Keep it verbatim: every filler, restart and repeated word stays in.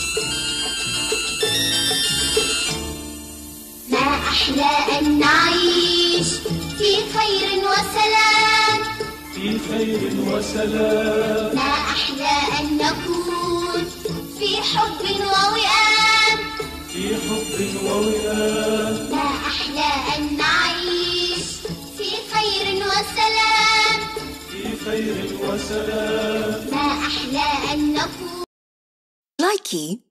ما أحلى أن نعيش في خير وسلام، في خير وسلام. ما أحلى أن نكون في حب ووئام، في حب ووئام. ما أحلى أن نعيش في خير وسلام، في خير وسلام. ما أحلى أن نكون لايكي